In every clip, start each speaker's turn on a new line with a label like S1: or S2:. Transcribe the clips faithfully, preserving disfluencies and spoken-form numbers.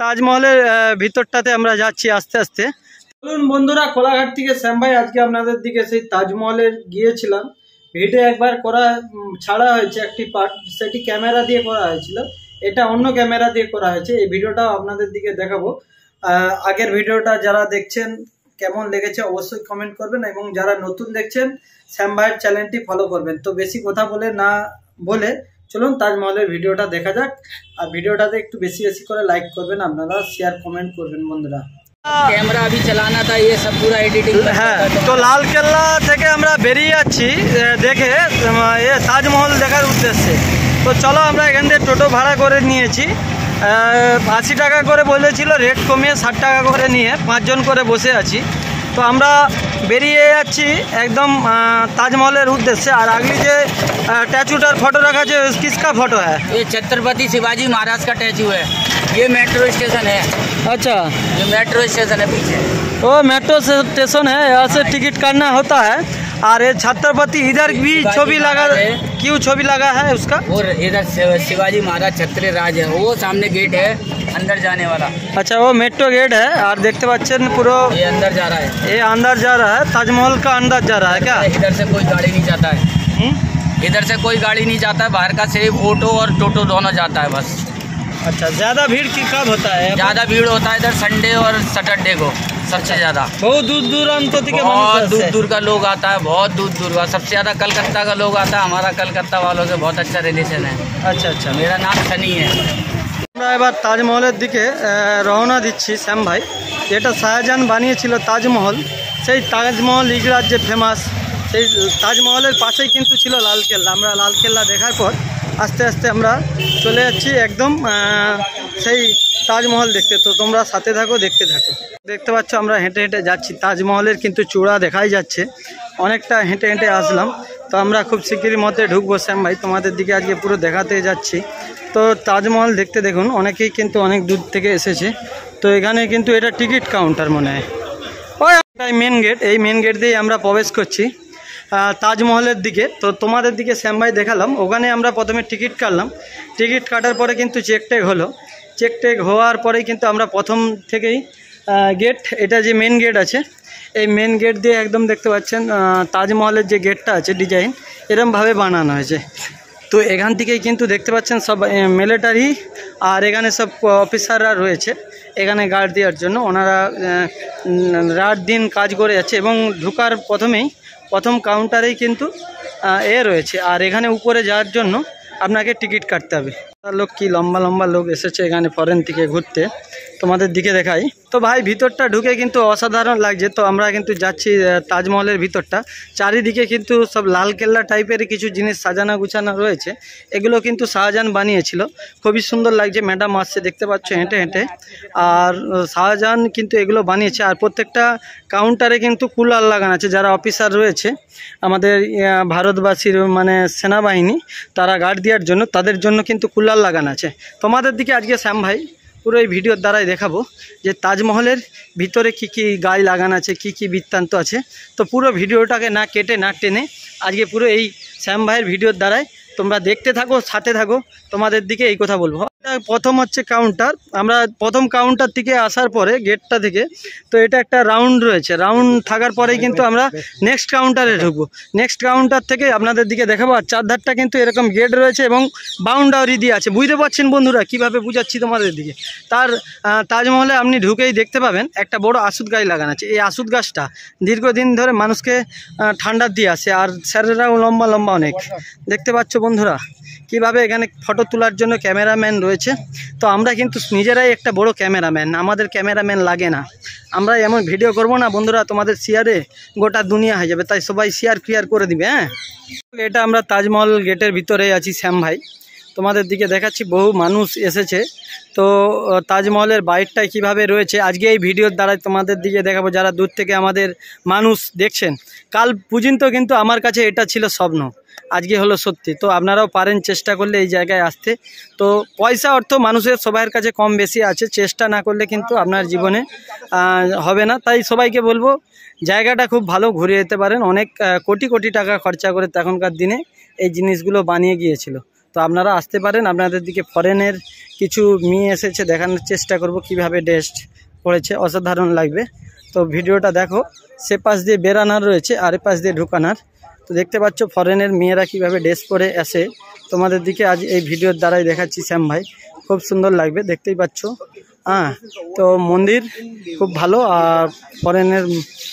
S1: তাজমহলের ভিতরটাতে আমরা যাচ্ছি আস্তে আস্তে। চলুন বন্ধুরা, কোলাঘাট থেকে শ্যাম ভাই আজকে আপনাদের দিকে সেই তাজমহলের গিয়েছিলাম, ভিডিও একবার করা ছাড়া হয়েছে একটি পার্ট, সেটি ক্যামেরা দিয়ে করা হয়েছিল, এটা অন্য ক্যামেরা দিয়ে করা হয়েছে। এই ভিডিওটাও আপনাদের দিকে দেখাবো। আগের ভিডিওটা যারা দেখছেন কেমন লেগেছে অবশ্যই কমেন্ট করবেন, এবং যারা নতুন দেখছেন শ্যাম ভাইয়ের চ্যানেলটি ফলো করবেন। তো বেশি কথা বলে না বলে চলুন তাজমহলের ভিডিওটা দেখা যাক। আর ভিডিওটাতে একটু বেশি বেশি করে লাইক করবেন আপনারা, শেয়ার কমেন্ট করবেন বন্ধুরা।
S2: ক্যামেরা अभी चलाना था, ये सब पूरा एडिटिंग।
S1: হ্যাঁ, তো লালকেল্লা থেকে আমরা বেরিয়ে যাচ্ছি দেখে এ তাজমহল দেখার উদ্দেশ্যে। তো চলো, আমরা এখান থেকে টোটো ভাড়া করে নিয়েছি, আশি টাকা করে বলেছিল, রেট কমিয়ে ষাট টাকা করে নিয়ে পাঁচজন করে বসে আছি। তো আমরা বেরিয়ে যাচ্ছি একদম তাজমহলের উদ্দেশ্যে। আর আগে যে স্ট্যাচুটার ফটো রাখা আছে কিসকা ফটো है?
S2: ये छत्रपति शिवाजी महाराज का स्टैचू है। ये मेट्रो स्टेशन है।
S1: अच्छा,
S2: ये मेट्रो स्टेशन है पीछे।
S1: वो मेट्रो स्टेशन है, यहाँ से टिकट करना होता है। और ये छत्रपति इधर भी छवि लगा, क्यों छवि लगा है उसका?
S2: और इधर शिवाजी महाराज छत्र राज है, वो सामने गेट है अंदर जाने वाला।
S1: अच्छा, वो मेट्रो गेट है। और देखते बच्चे पूरा
S2: ये अंदर जा रहा है,
S1: ये अंदर जा रहा है, ताजमहल का अंदर जा रहा है क्या?
S2: इधर से कोई गाड़ी नहीं जाता है, इधर से कोई गाड़ी नहीं जाता है, बाहर का सिर्फ ऑटो और टोटो दोनों जाता है बस।
S1: अच्छा, ज़्यादा भीड़ की कब होता है?
S2: ज़्यादा भीड़ होता है इधर संडे और सैटरडे को, सबसे ज़्यादा।
S1: बहुत दूर दूर
S2: बहुत दूर दूर का लोग आता है, बहुत दूर दूर का। सबसे ज़्यादा कलकत्ता का लोग आता है। हमारा कलकत्ता वालों से बहुत अच्छा रिलेशन है।
S1: अच्छा अच्छा,
S2: मेरा नाम सनी है।
S1: আমরা এবার তাজমহলের দিকে রওনা দিচ্ছি শ্যাম ভাই। যেটা শাহজাহান বানিয়েছিল তাজমহল, সেই তাজমহল ইগরাজ যে ফেমাস, সেই তাজমহলের পাশেই কিন্তু ছিল লালকেল্লা। আমরা লালকেল্লা দেখার পর আস্তে আস্তে আমরা চলে যাচ্ছি একদম সেই তাজমহল দেখতে। তো তোমরা সাথে থাকো, দেখতে থাকো। দেখতে পাচ্ছ আমরা হেঁটে হেঁটে যাচ্ছি, তাজমহলের কিন্তু চূড়া দেখাই যাচ্ছে। অনেকটা হেঁটে হেঁটে আসলাম। তো আমরা খুব শিগগিরই মধ্যে ঢুকবো শ্যাম ভাই, তোমাদের দিকে আজকে পুরো দেখাতে যাচ্ছি। তো তাজমহল দেখতে দেখুন, অনেকেই কিন্তু অনেক দূর থেকে এসেছে। তো এখানে কিন্তু এটা টিকিট কাউন্টার মনে হয়, ওই একটাই মেন গেট। এই মেন গেট দিয়েই আমরা প্রবেশ করছি তাজমহলের দিকে। তো তোমাদের দিকে শ্যাম ভাই দেখালাম, ওখানে আমরা প্রথমে টিকিট কাটলাম। টিকিট কাটার পরে কিন্তু চেক টেক হলো। চেক টেক হওয়ার পরেই কিন্তু আমরা প্রথম থেকেই গেট, এটা যে মেন গেট আছে, এই মেন গেট দিয়ে একদম দেখতে পাচ্ছেন তাজমহলের যে গেটটা আছে ডিজাইন এরমভাবে বানানো হয়েছে। তো এখান থেকেই কিন্তু দেখতে পাচ্ছেন সব মিলিটারি আর এখানে সব অফিসাররা রয়েছে এখানে গার্ড দেওয়ার জন্য। ওনারা রাত দিন কাজ করে যাচ্ছে। এবং ঢোকার প্রথমেই প্রথম কাউন্টারেই কিন্তু এ রয়েছে। আর এখানে উপরে যাওয়ার জন্য আপনাকে টিকিট কাটতে হবে। লোক কি লম্বা লম্বা লোক এসেছে এখানে ফরেন থেকে ঘুরতে, তোমাদের দিকে দেখাই। তো ভাই ভিতরটা ঢুকে কিন্তু অসাধারণ লাগছে। তো আমরা কিন্তু যাচ্ছি তাজমহলের ভিতরটা। চারিদিকে কিন্তু সব লালকেল্লা টাইপের কিছু জিনিস সাজানো গুছানো রয়েছে। এগুলো কিন্তু শাহজাহান বানিয়েছিল, খুবই সুন্দর লাগছে। ম্যাডাম আসছে দেখতে পাচ্ছ হেঁটে হেঁটে। আর শাহজাহান কিন্তু এগুলো বানিয়েছে। আর প্রত্যেকটা কাউন্টারে কিন্তু কুলার লাগানো আছে। যারা অফিসার রয়েছে আমাদের ভারতবাসীর মানে সেনাবাহিনী, তারা গার্ড দেওয়ার জন্য, তাদের জন্য কিন্তু কুলার লাগানো আছে। তোমাদের দিকে আজকে শ্যাম ভাই পুরো এই ভিডিওর দ্বারাই দেখাবো যে তাজমহলের ভিতরে কি কি গায়ে লাগানো আছে, কি কি বৃত্তান্ত আছে। তো পুরো ভিডিওটাকে না কেটে না টেনে আজকে পুরো এই শ্যাম ভাইয়ের ভিডিওর দ্বারাই তোমরা দেখতে থাকো, সাথে থাকো। তোমাদের দিকে এই কথা বলবো। প্রথম হচ্ছে কাউন্টার। আমরা প্রথম কাউন্টার থেকে আসার পরে গেটটা থেকে, তো এটা একটা রাউন্ড রয়েছে। রাউন্ড থাকার পরেই কিন্তু আমরা নেক্সট কাউন্টারে ঢুকবো। নেক্সট কাউন্টার থেকে আপনাদের দিকে দেখাবো। আর চারধারটা কিন্তু এরকম গেট রয়েছে এবং বাউন্ডারি দিয়ে আছে। বুঝতে পারছেন বন্ধুরা কীভাবে বুঝাচ্ছি তোমাদের দিকে? তার তাজমহলে আপনি ঢুকেই দেখতে পাবেন একটা বড় আসুদ গাছ লাগানো আছে। এই আসুদ গাছটা দীর্ঘদিন ধরে মানুষকে ঠান্ডা দিয়ে আসে। আর স্যারেরাও লম্বা লম্বা অনেক। দেখতে পাচ্ছ বন্ধুরা কিভাবে এখানে ফটো তোলার জন্য ক্যামেরাম্যান রয়েছে। তো আমরা কিন্তু নিজেরাই একটা বড় ক্যামেরাম্যান, আমাদের ক্যামেরাম্যান লাগে না। আমরা এমন ভিডিও করব না বন্ধুরা, তোমাদের শেয়ারে গোটা দুনিয়া হয়ে যাবে। তাই সবাই শেয়ার ক্লিয়ার করে দিবে। হ্যাঁ, এটা আমরা তাজমহল গেটের ভিতরে আছি শ্যাম ভাই, তোমাদের দিকে দেখাচ্ছি। বহু মানুষ এসেছে। তো তাজমহলের বাইরটাই কিভাবে রয়েছে আজকে এই ভিডিওর দ্বারা তোমাদের দিকে দেখাবো। যারা দূর থেকে আমাদের মানুষ দেখছেন, কাল পর্যন্ত কিন্তু আমার কাছে এটা ছিল স্বপ্ন, আজকে হলো সত্যি। তো আপনারাও পারেন চেষ্টা করলে এই জায়গায় আসতে। তো পয়সা অর্থ মানুষের সবার কাছে কম বেশি আছে, চেষ্টা না করলে কিন্তু আপনার জীবনে হবে না। তাই সবাইকে বলবো জায়গাটা খুব ভালো, ঘুরে যেতে পারেন। অনেক কোটি কোটি টাকা খরচা করে তখনকার দিনে এই জিনিসগুলো বানিয়ে গিয়েছিল। তো আপনারা আসতে পারেন। আপনাদের দিকে ফরেনের কিছু মেয়ে এসেছে, দেখানোর চেষ্টা করব কিভাবে ড্রেস পড়েছে, অসাধারণ লাগবে। তো ভিডিওটা দেখো, সে পাশ দিয়ে বেরানার রয়েছে আর এ পাশ দিয়ে ঢুকানার। তো দেখতে পাচ্ছ ফরেনের মেয়েরা কিভাবে ড্রেস পরে আসে, তোমাদের দিকে আজ এই ভিডিওর দ্বারাই দেখাচ্ছি শ্যাম ভাই। খুব সুন্দর লাগবে, দেখতেই পাচ্ছ। হ্যাঁ, তো মন্দির খুব ভালো, আর ফরেনের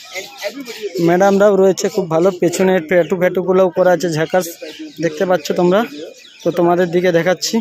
S1: ম্যাডামরাও রয়েছে খুব ভালো। পেছনে ফেটু ফেটুগুলোও করা আছে ঝাঁকাস, দেখতে পাচ্ছ তোমরা। তো তোমাদের দিকে দেখাচ্ছি।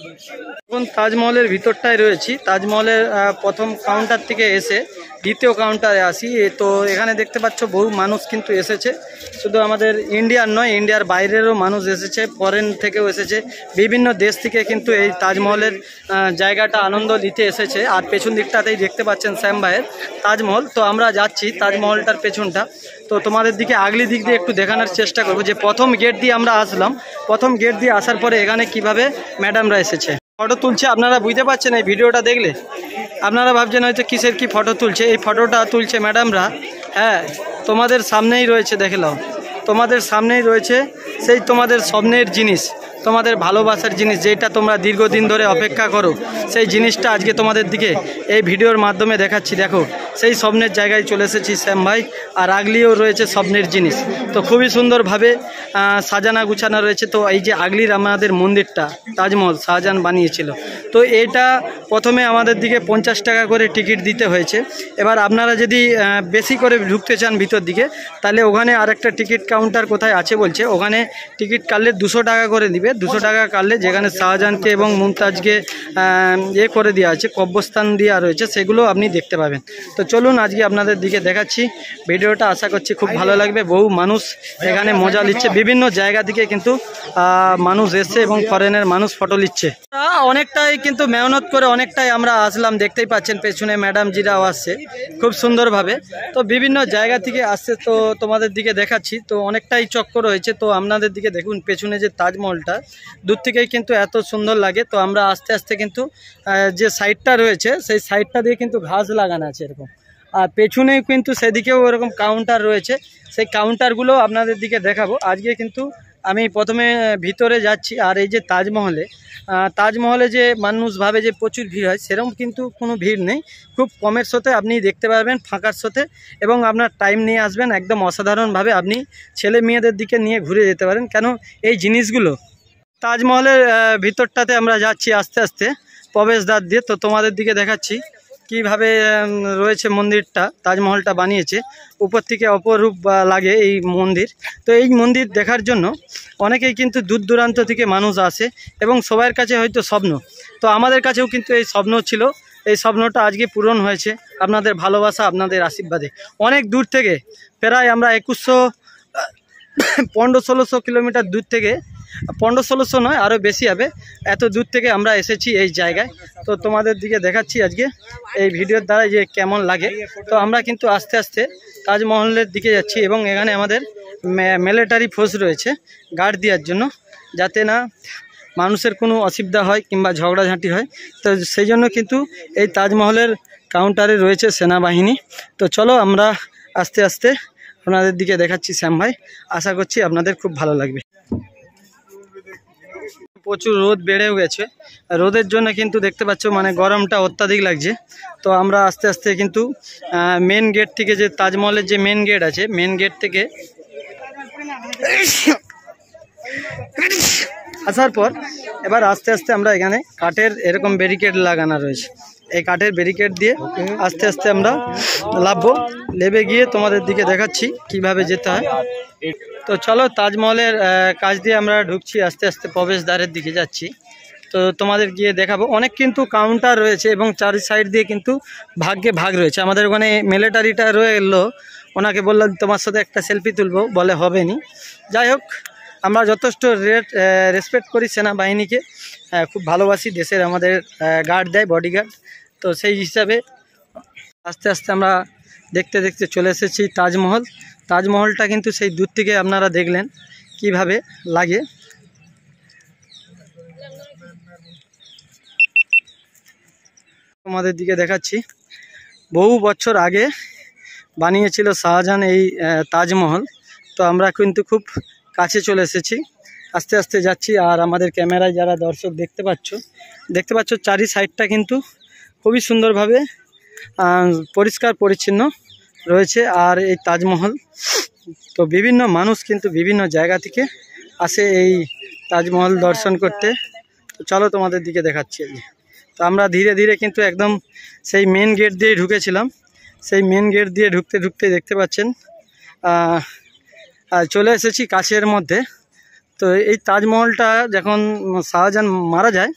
S1: এখন তাজমহলের ভিতরটায় রয়েছি। তাজমহলের প্রথম কাউন্টার থেকে এসে দ্বিতীয় কাউন্টারে আসি। তো এখানে দেখতে পাচ্ছ বহু মানুষ কিন্তু এসেছে, শুধু আমাদের ইন্ডিয়ার নয়, ইন্ডিয়ার বাইরেরও মানুষ এসেছে, ফরেন থেকেও এসেছে, বিভিন্ন দেশ থেকে কিন্তু এই তাজমহলের জায়গাটা আনন্দ নিতে এসেছে। আর পেছন দিকটাতেই দেখতে পাচ্ছেন শ্যাম ভাইয়ের তাজমহল। তো আমরা যাচ্ছি তাজমহলটার পেছনটা। তো তোমাদের দিকে আগলি দিক দিয়ে একটু দেখানোর চেষ্টা করব যে প্রথম গেট দিয়ে আমরা আসলাম, প্রথম গেট দিয়ে আসার পরে এখানে কিভাবে ম্যাডামরা এসেছে ফটো তুলছে। আপনারা বুঝতে পারছেন এই ভিডিওটা দেখলে, আপনারা ভাবছেন হয়তো কিসের কি ফটো তুলছে। এই ফটোটা তুলছে ম্যাডামরা। হ্যাঁ, তোমাদের সামনেই রয়েছে, দেখে নাও, তোমাদের সামনেই রয়েছে সেই তোমাদের স্বপ্নের জিনিস, তোমাদের ভালোবাসার জিনিস, যেটা তোমরা দীর্ঘদিন ধরে অপেক্ষা করো, সেই জিনিসটা আজকে তোমাদের দিকে এই ভিডিওর মাধ্যমে দেখাচ্ছি। দেখো, সেই স্বপ্নের জায়গায় চলে এসেছি শ্যাম ভাই, আর আগলিও রয়েছে স্বপ্নের জিনিস। তো খুবই সুন্দরভাবে সাজানা গুছানো রয়েছে। তো এই যে আগলির আমাদের মন্দিরটা, তাজমহল শাহজাহান বানিয়েছিল। তো এটা প্রথমে আমাদের দিকে পঞ্চাশ টাকা করে টিকিট দিতে হয়েছে। এবার আপনারা যদি বেশি করে ঢুকতে চান ভিতর দিকে, তাহলে ওখানে আরেকটা টিকিট কাউন্টার কোথায় আছে বলছে, ওখানে টিকিট কাটলে দুশো টাকা করে দিবে। দুশো টাকা কাটলে যেখানে শাহজাহানকে এবং মুমতাজকে ইয়ে করে দেওয়া আছে, কব্রস্থান দেওয়া রয়েছে, সেগুলো আপনি দেখতে পাবেন। তো চলুন আজকে আপনাদের দিকে দেখাচ্ছি ভিডিওটা, আশা করছি খুব ভালো লাগবে। বহু মানুষ এখানে মজা নিচ্ছে, বিভিন্ন জায়গা থেকে কিন্তু মানুষ এসছে এবং ফরেনের মানুষ ফটো নিচ্ছে। অনেকটাই কিন্তু মেহনত করে অনেকটাই আমরা আসলাম, দেখতেই পাচ্ছেন পেছনে ম্যাডাম জিরাও আসছে খুব সুন্দরভাবে। তো বিভিন্ন জায়গা থেকে আসছে, তো তোমাদের দিকে দেখাচ্ছি। তো অনেকটাই চক্কর হয়েছে। তো আপনাদের দিকে দেখুন পেছনে যে তাজমহলটা, দূর থেকেই কিন্তু এত সুন্দর লাগে। তো আমরা আস্তে আস্তে কিন্তু যে সাইডটা রয়েছে, সেই সাইডটা দিয়ে কিন্তু ঘাস লাগানো আছে এরকম, আর পেছনেও কিন্তু সেদিকেও এরকম কাউন্টার রয়েছে। সেই কাউন্টারগুলো আপনাদের দিকে দেখাবো আজকে। কিন্তু আমি প্রথমে ভিতরে যাচ্ছি। আর এই যে তাজমহলে, তাজমহলে যে মানুষ ভাবে যে প্রচুর ভিড় হয়, সেরকম কিন্তু কোনো ভিড় নেই। খুব কমের সাথে আপনি দেখতে পারবেন, ফাঁকার সাথে, এবং আপনার টাইম নিয়ে আসবেন, একদম অসাধারণভাবে আপনি ছেলে মেয়েদের দিকে নিয়ে ঘুরে যেতে পারেন। কেন এই জিনিসগুলো তাজমহলের ভিতরটাতে আমরা যাচ্ছি আস্তে আস্তে প্রবেশদ্বার দিয়ে। তো তোমাদের দিকে দেখাচ্ছি কিভাবে রয়েছে মন্দিরটা, তাজমহলটা বানিয়েছে। উপর থেকে অপরূপ লাগে এই মন্দির। তো এই মন্দির দেখার জন্য অনেকেই কিন্তু দূর দূরান্ত থেকে মানুষ আসে, এবং সবার কাছে হয়তো স্বপ্ন। তো আমাদের কাছেও কিন্তু এই স্বপ্ন ছিল, এই স্বপ্নটা আজকে পূরণ হয়েছে আপনাদের ভালোবাসা, আপনাদের আশীর্বাদে। অনেক দূর থেকে, প্রায় আমরা একুশশো পনেরো ষোলোশো কিলোমিটার দূর থেকে, পনেরো ষোলোশো নয় আরও বেশি হবে, এত দূর থেকে আমরা এসেছি এই জায়গায়। তো তোমাদের দিকে দেখাচ্ছি আজকে এই ভিডিওর দ্বারা যে কেমন লাগে। তো আমরা কিন্তু আস্তে আস্তে তাজমহলের দিকে যাচ্ছি, এবং এখানে আমাদের মিলিটারি ফোর্স রয়েছে গার্ড দেওয়ার জন্য, যাতে না মানুষের কোনো অসুবিধা হয় কিংবা ঝগড়াঝাঁটি হয়। তো সেই জন্য কিন্তু এই তাজমহলের কাউন্টারে রয়েছে সেনাবাহিনী। তো চলো আমরা আস্তে আস্তে আপনাদের দিকে দেখাচ্ছি শ্যাম ভাই, আশা করছি আপনাদের খুব ভালো লাগবে। প্রচুর রোদ বেড়েও গেছে, রোদের জন্য কিন্তু দেখতে পাচ্ছ মানে গরমটা অত্যাধিক লাগছে। তো আমরা আস্তে আস্তে কিন্তু মেন গেট থেকে, যে তাজমহলের যে মেন গেট আছে, মেন গেট থেকে আসার পর এবার আস্তে আস্তে আমরা এখানে কাঠের এরকম ব্যারিকেড লাগানো রয়েছে, এই কাঠের ব্যারিকেড দিয়ে আস্তে আস্তে আমরা লাভবো। লেবে গিয়ে তোমাদের দিকে দেখাচ্ছি কিভাবে যেতে হয়। তো চলো তাজমহলের কাছ দিয়ে আমরা ঢুকছি, আস্তে আস্তে প্রবেশদ্বারের দিকে যাচ্ছি। তো তোমাদের গিয়ে দেখাবো। অনেক কিন্তু কাউন্টার রয়েছে এবং চারি সাইড দিয়ে কিন্তু ভাগ্যে ভাগ রয়েছে। আমাদের ওখানে মিলিটারিটা রয়ে এলো, ওনাকে বললাম তোমার সাথে একটা সেলফি তুলবো, বলে হবে নি। যাই হোক, আমরা যথেষ্ট রেট রেসপেক্ট করি সেনাবাহিনীকে, খুব ভালোবাসি, দেশের আমাদের গার্ড দেয়, বডিগার্ড। তো সেই হিসাবে আস্তে আস্তে আমরা দেখতে দেখতে চলে এসেছি তাজমহল। তাজমহলটা কিন্তু সেই দূর থেকে আপনারা দেখলেন কিভাবে লাগে। তোমাদের দিকে দেখাচ্ছি, বহু বছর আগে বানিয়েছিল শাহজাহান এই তাজমহল। তো আমরা কিন্তু খুব কাছে চলে এসেছি, আস্তে আস্তে যাচ্ছি। আর আমাদের ক্যামেরায় যারা দর্শক দেখতে পাচ্ছ দেখতে পাচ্ছ চারি সাইডটা কিন্তু খুবই সুন্দরভাবে পরিষ্কার পরিচ্ছন্ন রয়েছে। আর এই তাজমহল তো বিভিন্ন মানুষ কিন্তু বিভিন্ন জায়গা থেকে আসে এই তাজমহল দর্শন করতে। তো চলো তোমাদের দিকে দেখাচ্ছি। তো আমরা ধীরে ধীরে কিন্তু একদম সেই মেন গেট দিয়ে ঢুকেছিলাম। সেই মেন গেট দিয়ে ঢুকতে ঢুকতে দেখতে পাচ্ছেন চলে এসেছি কাছের মধ্যে। তো এই তাজমহলটা যখন শাহজাহান মারা যায়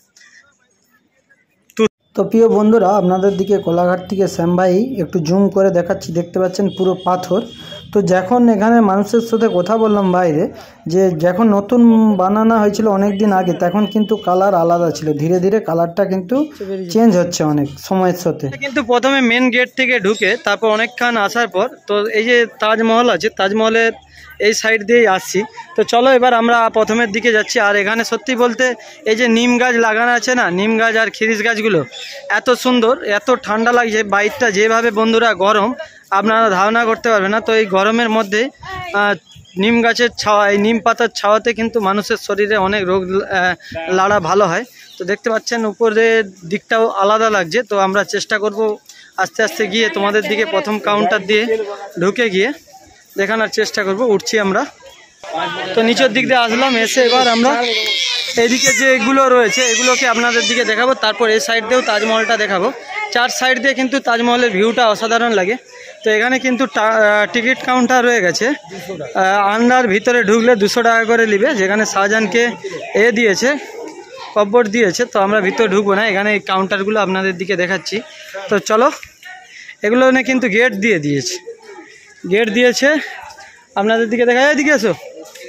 S1: তো প্রিয় বন্ধুরা, আপনাদের দিকে কোলাঘাট থেকে শ্যাম ভাই একটু জুম করে দেখাচ্ছি। দেখতে পাচ্ছেন পুরো পাথর। তো যখন এখানে মানুষের সাথে কথা বললাম বাইরে, যে যখন নতুন বানানো হয়েছিল অনেক দিন আগে, তখন কিন্তু কালার আলাদা ছিল। ধীরে ধীরে কালারটা কিন্তু চেঞ্জ হচ্ছে অনেক সময়ের সাথে। কিন্তু প্রথমে মেন গেট থেকে ঢুকে তারপর অনেকক্ষণ আসার পর তো এই যে তাজমহল আছে, তাজমহলের এই সাইড দিয়েই আসছি। তো চলো এবার আমরা প্রথমের দিকে যাচ্ছি। আর এখানে সত্যি বলতে এই যে নিম গাছ লাগানো আছে না, নিম গাছ আর খিরিস গাছগুলো এত সুন্দর, এত ঠান্ডা লাগছে। বাইকটা যেভাবে বন্ধুরা গরম আপনারা ধারণা করতে পারবেন না। তো এই গরমের মধ্যে নিম গাছের ছাওয়া, এই নিম পাতার ছাওয়াতে কিন্তু মানুষের শরীরে অনেক রোগ লাড়া ভালো হয়। তো দেখতে পাচ্ছেন উপরের দিকটাও আলাদা লাগছে। তো আমরা চেষ্টা করব আস্তে আস্তে গিয়ে তোমাদের দিকে প্রথম কাউন্টার দিয়ে ঢুকে গিয়ে দেখানোর চেষ্টা করব। উঠছি আমরা। তো নিচের দিক দিয়ে আসলাম, এসে এবার আমরা এইদিকে যে এগুলো রয়েছে এগুলোকে আপনাদের দিকে দেখাবো। তারপর এই সাইড দিয়েও তাজমহলটা দেখাবো। চার সাইড দিয়ে কিন্তু তাজমহলের ভিউটা অসাধারণ লাগে। তো এখানে কিন্তু টিকিট কাউন্টার রয়ে গেছে। আন্ডার ভিতরে ঢুকলে দুশো টাকা করে নেবে, যেখানে শাহজাহানকে এ দিয়েছে, কব্বর দিয়েছে। তো আমরা ভিতরে ঢুকবো না, এখানে এই কাউন্টারগুলো আপনাদের দিকে দেখাচ্ছি। তো চলো, এগুলো নিয়ে কিন্তু গেট দিয়ে দিয়েছে, গেট দিয়েছে আপনাদের দিকে দেখা যায়। দিকে এসো,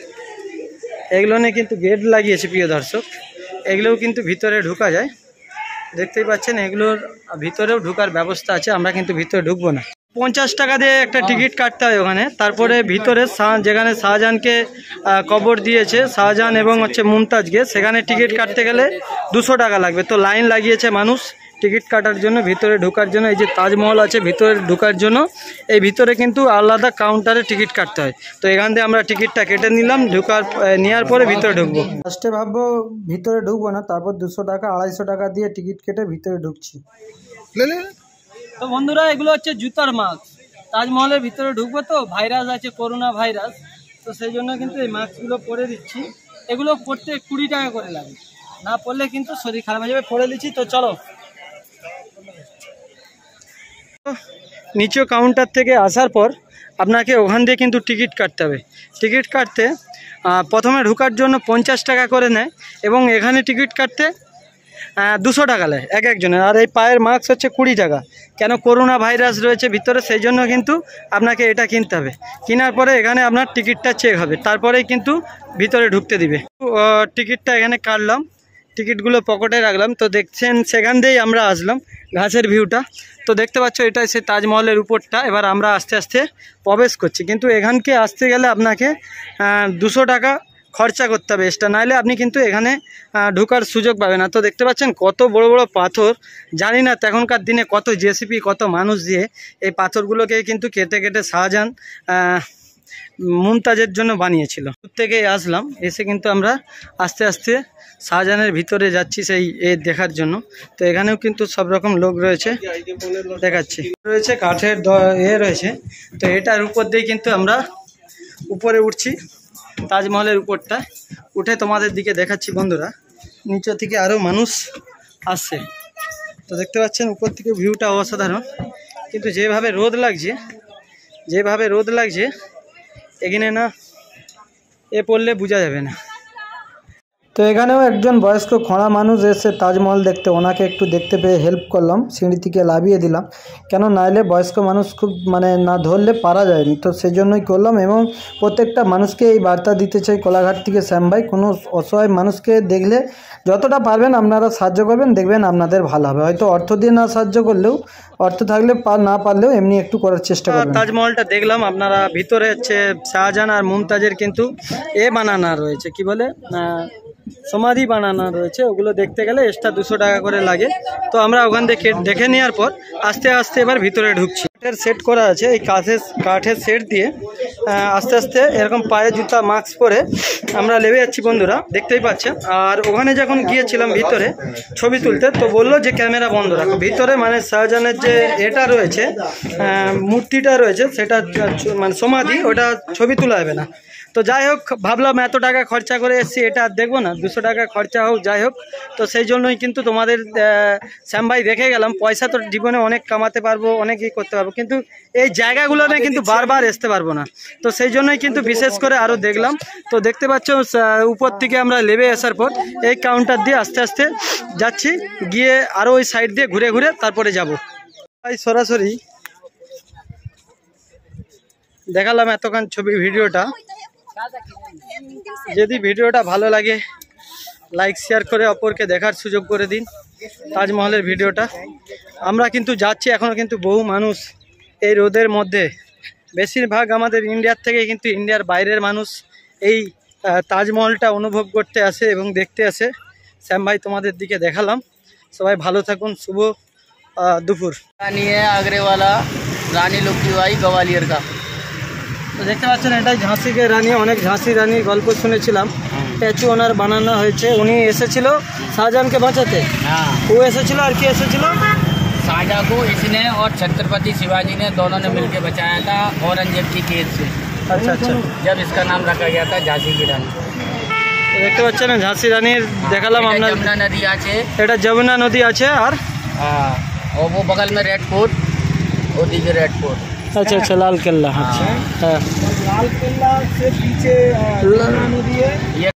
S1: এগুলো নিয়ে কিন্তু গেট লাগিয়েছে প্রিয় দর্শক। এগুলোও কিন্তু ভিতরে ঢোকা যায়, দেখতেই পাচ্ছেন। এগুলোর ভিতরেও ঢোকার ব্যবস্থা আছে, আমরা কিন্তু ভিতরে ঢুকবো না। পঞ্চাশ টাকা দিয়ে একটা টিকিট কাটতে হয় ওখানে। তারপরে ভিতরে যেখানে শাহজাহানকে কবর দিয়েছে, শাহজাহান এবং হচ্ছে মুমতাজকে, সেখানে টিকিট কাটতে গেলে দুশো টাকা লাগবে। তো লাইন লাগিয়েছে মানুষ টিকিট কাটার জন্য, ভিতরে ঢোকার জন্য। এই যে তাজমহল আছে ভিতরে ঢোকার জন্য, এই ভিতরে কিন্তু আলাদা কাউন্টারে টিকিট কাটতে হয়। তো এখান থেকে আমরা টিকিটটা কেটে নিলাম, ঢোকার নেওয়ার পরে ভিতরে ঢুকবো। ফার্স্টে ভাববো ভিতরে ঢুকবো না, তারপর দুশো টাকা আড়াইশো টাকা দিয়ে টিকিট কেটে ভিতরে ঢুকছি। তো বন্ধুরা, এগুলো হচ্ছে জুতার মাস্ক। তাজমহলের ভিতরে ঢুকবো তো ভাইরাস আছে, করোনা ভাইরাস। তো সেই জন্য কিন্তু এই মাস্কগুলো পরে দিচ্ছি। এগুলো পরতে কুড়ি টাকা করে লাগে, না পরলে কিন্তু শরীর খারাপ হয়ে যাবে। পরে দিচ্ছি। তো চলো, নিচু কাউন্টার থেকে আসার পর আপনাকে ওখান দিয়ে কিন্তু টিকিট কাটতে হবে। টিকিট কাটতে প্রথমে ঢোকার জন্য পঞ্চাশ টাকা করে নেয়, এবং এখানে টিকিট কাটতে দুশো টাকা নেয় এক একজনের। আর এই পায়ের মাস্ক হচ্ছে কুড়ি টাকা। কেন, করোনা ভাইরাস রয়েছে ভিতরে, সেই জন্য কিন্তু আপনাকে এটা কিনতে হবে। কেনার পরে এখানে আপনার টিকিটটা চেক হবে, তারপরেই কিন্তু ভিতরে ঢুকতে দিবে। টিকিটটা এখানে কাটলাম, টিকিটগুলো পকেটে রাখলাম। তো দেখছেন সেখান দিয়েই আমরা আসলাম, ঘাসের ভিউটা। তো দেখতে পাচ্ছ এটাই সে তাজমহলের উপরটা। এবার আমরা আস্তে আস্তে প্রবেশ করছি, কিন্তু এখানকে আসতে গেলে আপনাকে দুশো টাকা খরচা করতে হবে এক্সট্রা, নাহলে আপনি কিন্তু এখানে ঢোকার সুযোগ পাবেন না। তো দেখতে পাচ্ছেন কত বড় বড় পাথর। জানি না তখনকার দিনে কত জেসিপি, কত মানুষ দিয়ে এই পাথরগুলোকে কিন্তু কেটে কেটে শাহজাহান মুমতাজের জন্য বানিয়েছিল। দূর থেকে আসলাম, এসে কিন্তু আমরা আস্তে আস্তে শাহজাহানের ভিতরে যাচ্ছি সেই এ দেখার জন্য। তো এখানেও কিন্তু সব রকম লোক রয়েছে, দেখাচ্ছি। রয়েছে কাঠের এ রয়েছে। তো এটার উপর দিয়ে কিন্তু আমরা উপরে উঠছি, তাজমহলের উপরটা উঠে তোমাদের দিকে দেখাচ্ছি। বন্ধুরা, নিচে থেকে আরও মানুষ আসছে। তো দেখতে পাচ্ছেন উপর থেকে ভিউটা অসাধারণ। কিন্তু যেভাবে রোদ লাগছে, যেভাবে রোদ লাগছে এখানে না এ পড়লে বোঝা যাবে না। তো এখানেও একজন বয়স্ক খোঁড়া মানুষ এসে তাজমহল দেখতে, ওনাকে একটু দেখতে পেয়ে হেল্প করলাম, সিঁড়ি থেকে লাভিয়ে দিলাম। কেন, নাইলে বয়স্ক মানুষ খুব মানে না ধরলে পারা যায়নি। তো সেই জন্যই করলাম, এবং প্রত্যেকটা মানুষকে এই বার্তা দিতে চাই কোলাঘাট থেকে শ্যাম ভাই, কোনো অসহায় মানুষকে দেখলে যতটা পারবেন আপনারা সাহায্য করবেন, দেখবেন আপনাদের ভালো হবে। হয়তো অর্থ দিয়ে না সাহায্য করলেও, অর্থ থাকলে না পারলেও এমনি একটু করার চেষ্টা করবেন। তাজমহলটা দেখলাম, আপনারা ভিতরে হচ্ছে শাহজাহান আর মুমতাজের কিন্তু এ বানানো রয়েছে, কি বলে সমাধি বানানো রয়েছে। ওগুলো দেখতে গেলে এক্সট্রা দুশো টাকা করে লাগে। তো আমরা ওখান থেকে দেখে নেওয়ার পর আস্তে আস্তে এবার ভিতরে ঢুকছি। কাঠের সেট করা আছে, এই কাঠের কাঠের সেট দিয়ে আহ, আস্তে আস্তে এরকম পায়ে জুতা মাস্ক পরে আমরা নেমে যাচ্ছি বন্ধুরা, দেখতেই পাচ্ছেন। আর ওখানে যখন গিয়েছিলাম ভিতরে ছবি তুলতে, তো বললো যে ক্যামেরা বন্ধ রাখো ভিতরে, মানে শাহজাহানের যে এটা রয়েছে আহ, মূর্তিটা রয়েছে সেটা মানে সমাধি, ওটা ছবি তোলা যাবে না। তো যাই হোক, ভাবলাম এত টাকা খরচা করে এসেছি, এটা আর দেখবো না, দুশো টাকা খরচা হোক যাই হোক। তো সেই জন্যই কিন্তু তোমাদের শ্যাম ভাই দেখে গেলাম, পয়সা তো জীবনে অনেক কামাতে পারবো, অনেক ই করতে পারবো, কিন্তু এই জায়গাগুলো না কিন্তু বারবার আসতে পারবো না। তো সেই জন্যই কিন্তু বিশেষ করে আরও দেখলাম। তো দেখতে পাচ্ছ উপর থেকে আমরা লেবে আসার পর এই কাউন্টার দিয়ে আস্তে আস্তে যাচ্ছি, গিয়ে আরও ওই সাইড দিয়ে ঘুরে ঘুরে তারপরে যাব। ভাই সরাসরি দেখালাম এতক্ষণ ছবি ভিডিওটা। যদি ভিডিওটা ভালো লাগে লাইক শেয়ার করে অপরকে দেখার সুযোগ করে দিন তাজমহলের ভিডিওটা। আমরা কিন্তু যাচ্ছি, এখনও কিন্তু বহু মানুষ এই রোদের মধ্যে, বেশিরভাগ আমাদের ইন্ডিয়ার থেকে কিন্তু ইন্ডিয়ার বাইরের মানুষ এই তাজমহলটা অনুভব করতে আসে এবং দেখতে আসে। শ্যাম ভাই তোমাদের দিকে দেখালাম, সবাই ভালো থাকুন, শুভ দুপুর।
S2: रानी है आगरे वाला रानी लुक्कीबाई ग्वालियर का।
S1: তো দেখতে পাচ্ছেন এটাই ঝাঁসিকে রানী, অনেক ঝাঁসি রানীর গল্প শুনেছিলাম, স্ট্যাচু ওনার বানানো হয়েছে। উনি এসেছিল শাহজাহানকে বাঁচাতে,
S2: हाँ,
S1: ও এসেছিল আর কি এসেছিল,
S2: शाहजहां को इसने और छत्रपति शिवाजी ने दोनों ने मिलकर बचाया था औरंगजेब की कैद से,
S1: আচ্ছা আচ্ছা।
S2: जब इसका नाम रखा गया था झांसी की रानी।
S1: তো দেখতে পাচ্ছেন ঝাঁসি রানীর দেখালাম
S2: এটা
S1: আপনার।
S2: যমুনা নদী আছে,
S1: এটা যমুনা নদী আছে, আর
S2: हाँ, और वो बगल में रेड फोर्ट, वो दिखे रेड फोर्ट।
S1: अच्छा अच्छा लाल किला। अच्छा हाँ,
S2: हाँ।
S1: लाल किला से पीछे
S2: ये